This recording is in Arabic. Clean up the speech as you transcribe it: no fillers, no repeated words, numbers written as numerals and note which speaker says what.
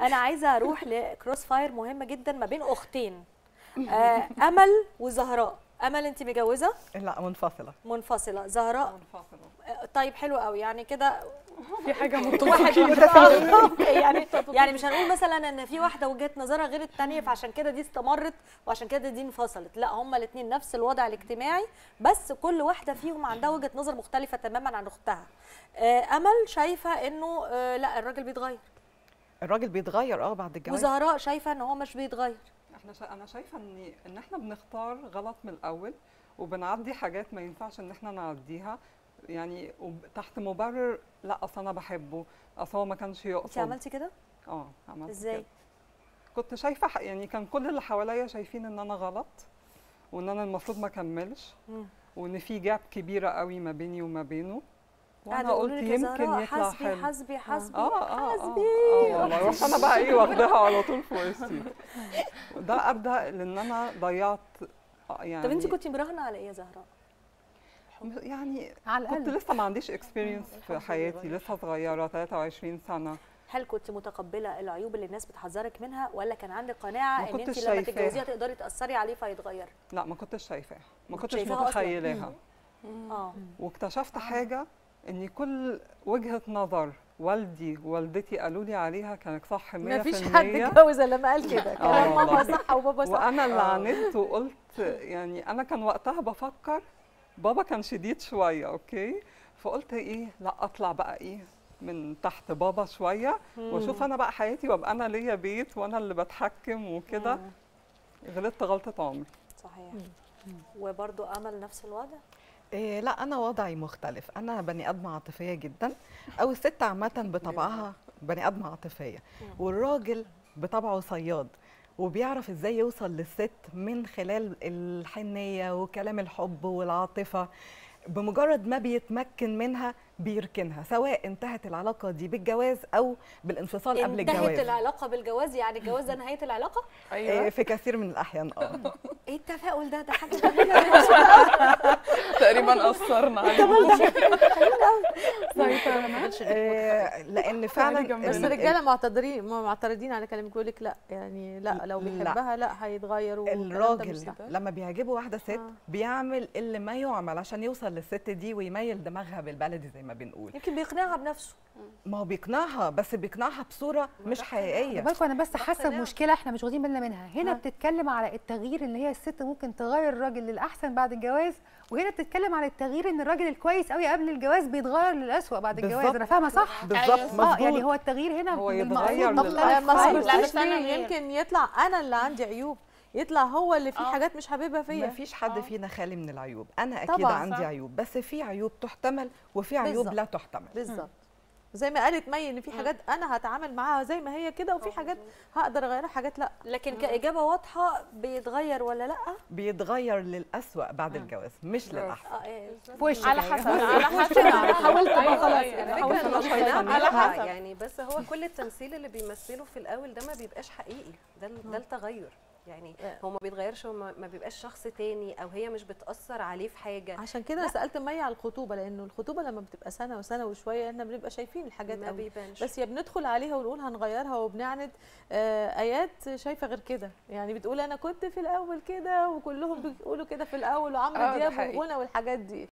Speaker 1: انا عايزه اروح لكروس فاير مهمه جدا ما بين اختين، امل وزهراء. امل انت متجوزه؟
Speaker 2: لا منفصله.
Speaker 1: منفصله. زهراء
Speaker 3: منفصله.
Speaker 1: طيب حلو قوي، يعني كده
Speaker 3: في حاجه
Speaker 1: يعني مش هنقول مثلا ان في واحده وجهه نظرها غير الثانيه فعشان كده دي استمرت وعشان كده دي انفصلت، لا هما الاثنين نفس الوضع الاجتماعي بس كل واحده فيهم عندها وجهه نظر مختلفه تماما عن اختها. امل شايفه انه لا الراجل بيتغير.
Speaker 2: الراجل بيتغير بعد الجواز.
Speaker 1: وزهراء شايفه ان هو مش بيتغير.
Speaker 3: انا شايفه ان احنا بنختار غلط من الاول وبنعدي حاجات ما ينفعش ان احنا نعديها، يعني تحت مبرر لا اصل انا بحبه، اصل هو ما كانش يقصد.
Speaker 1: انت عملتي كده؟
Speaker 3: عملت
Speaker 1: ازاي؟
Speaker 3: كده. كنت شايفه يعني كان كل اللي حواليا شايفين ان انا غلط وان انا المفروض ما اكملش وان في جاب كبيره قوي ما بيني وما بينه، وانا قلت يمكن يطلع
Speaker 1: حسبي حسبي حسبي
Speaker 3: والله رحت انا بقى واخداها على طول في وشي. ده ابدا لان انا ضيعت يعني.
Speaker 1: طب انت كنتي مراهنه على ايه يا زهراء؟
Speaker 3: يعني كنت لسه ما عنديش اكسبيرينس في حياتي، لسه صغيره 23 سنه.
Speaker 1: هل كنت متقبله العيوب اللي الناس بتحذرك منها ولا كان عندك قناعه ان انت لما
Speaker 3: شايفاه.
Speaker 1: تتجوزيها تقدري تاثري عليه فيتغير؟
Speaker 3: لا ما كنتش شايفاها، ما كنتش متخيلاها. واكتشفت حاجه ان كل وجهه نظر والدي ووالدتي قالوا لي عليها كانت صح 100%.
Speaker 1: ما فيش حد اتجوز الا لما قال كده، كلام ماما صح وبابا صح.
Speaker 3: وانا اللي عاندت وقلت يعني انا كان وقتها بفكر بابا كان شديد شويه اوكي، فقلت لا اطلع بقى من تحت بابا شويه واشوف انا بقى حياتي وابقى انا ليا بيت وانا اللي بتحكم وكده. غلطت غلطه عمري.
Speaker 1: صحيح. وبرضو امل نفس الوضع؟
Speaker 2: لا انا وضعي مختلف، انا بني ادمه عاطفيه جدا، او الست عامه بطبعها بني ادمه عاطفيه، والراجل بطبعه صياد وبيعرف ازاي يوصل للست من خلال الحنيه وكلام الحب والعاطفه. بمجرد ما بيتمكن منها بيركنها، سواء انتهت العلاقه دي بالجواز او بالانفصال قبل الجواز.
Speaker 1: انتهت العلاقه بالجواز يعني الجواز ده نهايه العلاقه؟
Speaker 3: ايوه
Speaker 2: في كثير من الاحيان.
Speaker 1: ايه التفاؤل ده حاجه جميله
Speaker 3: تقريبا اثرنا
Speaker 2: لان فعلا
Speaker 4: بس الرجاله معترضين على كلامك، بيقول لك لا يعني لا لو بيحبها لا هيتغير.
Speaker 2: الراجل لما بيعجبه واحده ست بيعمل اللي ما يعمل عشان يوصل للست دي ويميل دماغها بالبلدي زي ما بنقول.
Speaker 1: يمكن بيقنعها بنفسه.
Speaker 2: ما هو بيقنعها بس بيقنعها بصوره مش حقيقيه.
Speaker 5: بالكم انا بس حاسه بمشكله احنا مش واخدين بالنا منها هنا. بتتكلم على التغيير ان هي الست ممكن تغير الراجل للاحسن بعد الجواز، وهنا بتتكلم على التغيير ان الراجل الكويس قوي قبل الجواز بيتغير للأسوأ بعد الجواز. انا فاهمه صح؟
Speaker 2: بالظبط مظبوط.
Speaker 5: يعني هو التغيير هنا
Speaker 3: هو يتغير
Speaker 4: لا بس انا يمكن يطلع انا اللي عندي عيوب، يطلع هو اللي فيه حاجات مش حاببها فيا.
Speaker 2: ما فيش حد فينا خالي من العيوب، انا اكيد عندي عيوب، بس في عيوب تحتمل وفي عيوب لا تحتمل.
Speaker 1: بالظبط.
Speaker 4: زي ما قالت مي ان في حاجات انا هتعامل معاها زي ما هي كده، وفي حاجات هقدر اغيرها حاجات لا.
Speaker 1: لكن كاجابه واضحه بيتغير ولا لا؟
Speaker 2: بيتغير للأسوأ بعد الجواز مش للأحسن.
Speaker 4: على حسب
Speaker 5: حاولت خلاص
Speaker 6: على حسب يعني. بس هو كل التمثيل اللي بيمثله في الاول ده ما بيبقاش حقيقي، ده التغير يعني. هو ما بيتغيرش، هو ما بيبقاش شخص تاني او هي مش بتاثر عليه في حاجه.
Speaker 4: عشان كده انا سالت مي على الخطوبه، لانه الخطوبه لما بتبقى سنه وسنه وشويه احنا بنبقى شايفين الحاجات
Speaker 6: ما بيبانش.
Speaker 4: بس يا بندخل عليها ونقول هنغيرها وبنعند. ايات شايفه غير كده، يعني بتقول انا كنت في الاول كده وكلهم بيقولوا كده في الاول، وعمرو دياب وغنى والحاجات دي.